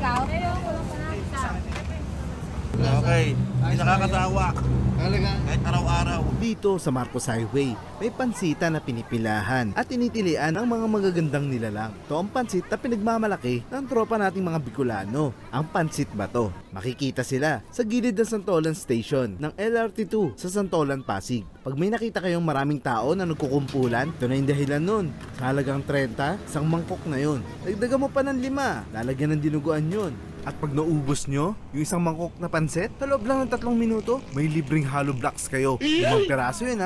ikaw? Okay, hindi nakakatawa. Talaga? Kahit araw-araw. Dito sa Marcos Highway, may pansita na pinipilahan at tinitilian ang mga magagandang nilalang. Ito ang pansit na pinagmamalaki ng tropa nating mga Bicolano, ang Pansit Bato. Makikita sila sa gilid ng Santolan Station ng LRT2 sa Santolan, Pasig. Pag may nakita kayong maraming tao na nagkukumpulan, ito na yung dahilan nun. Sa halagang 30, isang mangkok na yun. Dagdagan mo pa ng 5, lalagyan ng dinuguan yun. At pag naubos nyo, yung isang mangkok na pansit, sa loob lang ng 3 minuto, may libreng hollow blocks kayo. 5 piraso yun, ha?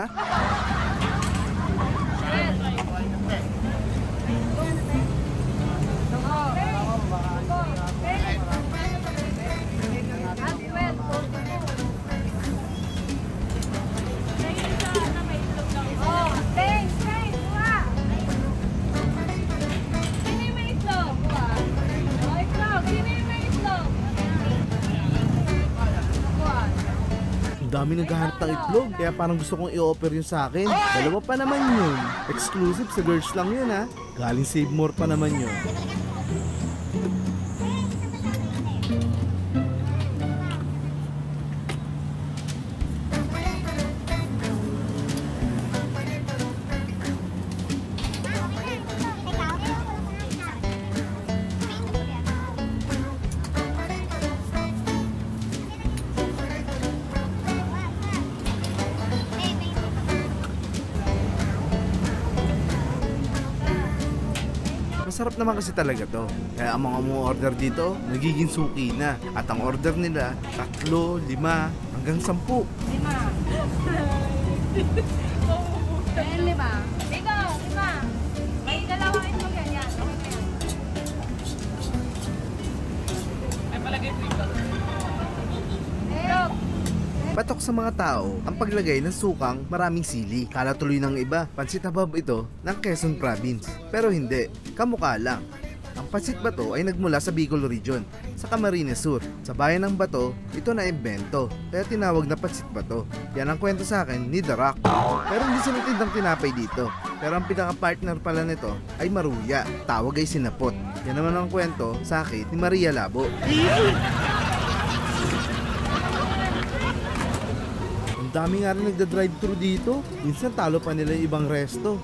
Ang dami naghahanap ng itlog, kaya parang gusto kong i-offer yun sa akin. 2 pa naman yun. Exclusive sa girls lang yun, ha. Galing Save More pa naman yun. Masarap naman kasi talaga to. Kaya ang mga umu-order dito, nagiging suki na. At ang order nila, 3, 5, hanggang 10. 5. Ayan, 5. Dito, 5. May 2 itlog yan. Ay, palagay po ito. Patok sa mga tao ang paglagay ng sukang maraming sili. Kala tuloy ng iba, pansit habab ito ng Quezon Province. Pero hindi, kamukha lang. Ang Pansit Bato ay nagmula sa Bicol Region, sa Camarines Sur. Sa bayan ng Bato, ito na imbento, kaya tinawag na Pansit Bato. Yan ang kwento sa akin ni The Rock. Pero hindi sinutid ang tinapay dito. Pero ang pinaka-partner pala nito ay maruya, tawag ay sinapot. Yan naman ang kwento sa akin ni Maria Labo. Ang dami nga rin nagda-drive-thru dito. Minsan talo pa nila yung ibang resto.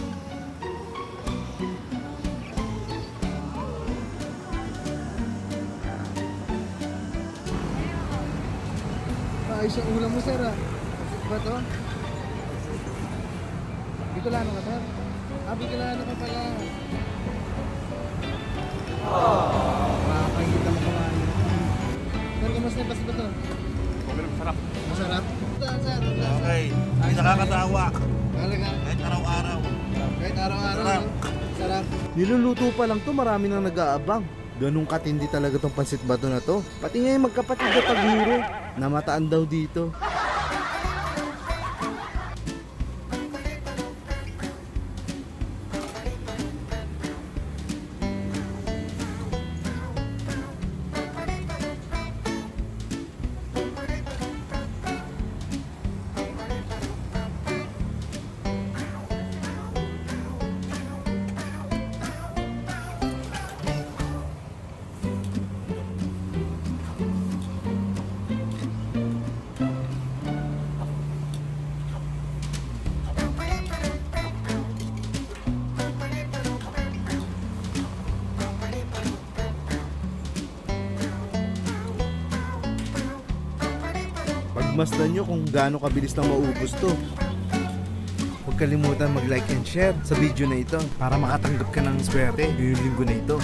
Ayos yung ulam mo, sir, ah. Ba to? Bicolano ka, sir? Bicolano ka pala. Makakakita mo kumain. Sir, kamusta yung Pansit Bato? Masarap. Masarap? Sir. Okay, hindi nakakatawa. Talaga? Kahit araw-araw. Kahit araw-araw. Sarap. Niluluto pa lang to, marami nang nag-aabang. Ganun katindi talaga tong Pansit Bato na to. Pati nga yung magkapatid na Taguro, namataan daw dito. Pagmasdan nyo kung gaano kabilis nang maubos to. Huwag kalimutan mag-like and share sa video na ito para makatanggap ka ng swerte ngayong linggo na ito.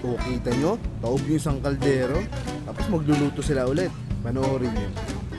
O kita nyo, taob yung isang kaldero, tapos magluluto sila ulit. Panoorin nyo.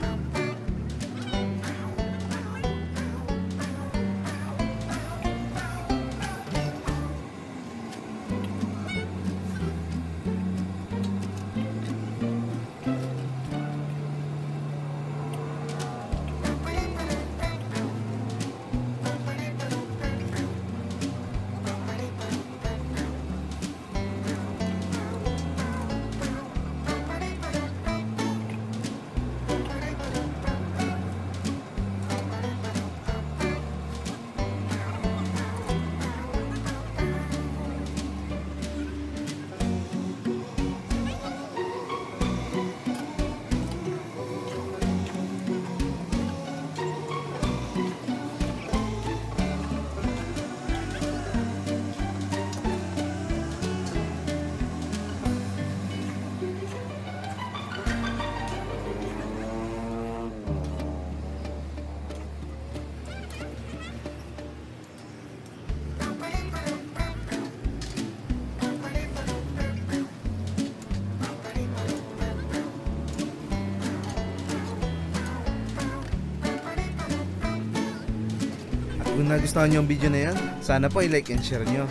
Kung nagustuhan nyo yung video na yan, sana po i-like and share nyo.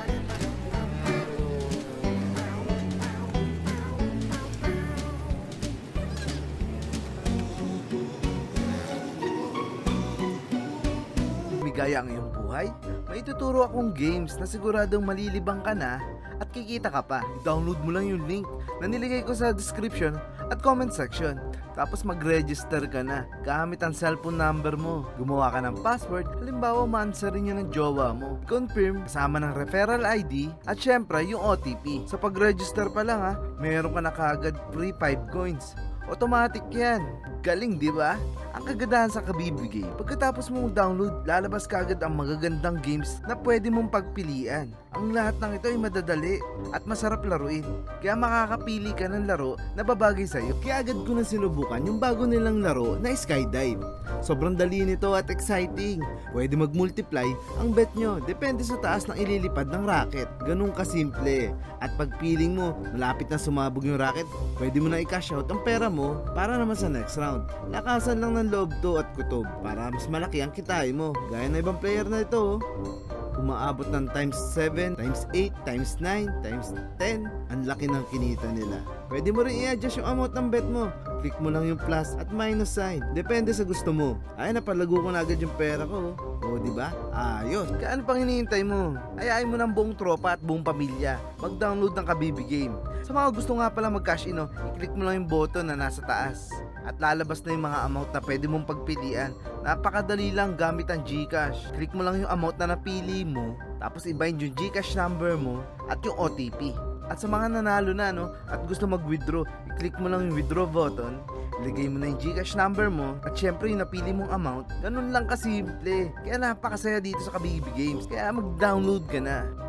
Ligaya ang iyong buhay? May tuturo akong games na siguradong malilibang ka na at kikita ka pa. Download mo lang yung link na nilagay ko sa description at comment section. Tapos mag-register ka na gamit ang cellphone number mo. Gumawa ka ng password, halimbawa ma-answerin nyo ng jowa mo. Confirm kasama ng referral ID at syempre yung OTP. Sa pag-register pa lang meron ka na kaagad free 5 coins. Automatic yan. Galing, di ba? Ang kagandahan sa kabibigay, pagkatapos mong download, lalabas kaagad ang magagandang games na pwede mong pagpilian. Ang lahat ng ito ay madadali at masarap laruin. Kaya makakapili ka ng laro na babagay sa'yo. Kaya agad ko na sinubukan yung bago nilang laro na Skydive. Sobrang dali nito at exciting. Pwede mag-multiply ang bet nyo. Depende sa taas ng ililipad ng racket. Ganun kasimple. At pag feeling mo, malapit na sumabog yung racket, pwede mo na i-cash out ang pera mo para naman sa next round. Lakasan lang ng loob to at kutob para mas malaki ang kitain mo. Gaya na ibang player na ito. Umaabot ng times 7, times 8, times 9, times 10. Ang laki ng kinita nila. Pwede mo rin i-adjust yung amount ng bet mo. Click mo lang yung plus at minus sign. Depende sa gusto mo. Ay, napalago ko na agad yung pera ko. O, diba? Ayos. Kaya ano pang hinihintay mo? Ayain mo ng buong tropa at buong pamilya. Mag-download ng Kabibi Game. Sa mga gusto nga pala mag-cash in, i-click mo lang yung button na nasa taas. At lalabas na yung mga amount na pwede mong pagpilian. Napakadali lang gamit ang GCash. Click mo lang yung amount na napili mo, tapos i-bind yung GCash number mo at yung OTP. At sa mga nanalo na at gusto mag-withdraw, i-click mo lang yung withdraw button, ilagay mo na yung GCash number mo, at syempre yung napili mong amount. Ganun lang kasimple. Kaya napakasaya dito sa Kabibi Games. Kaya mag-download ka na.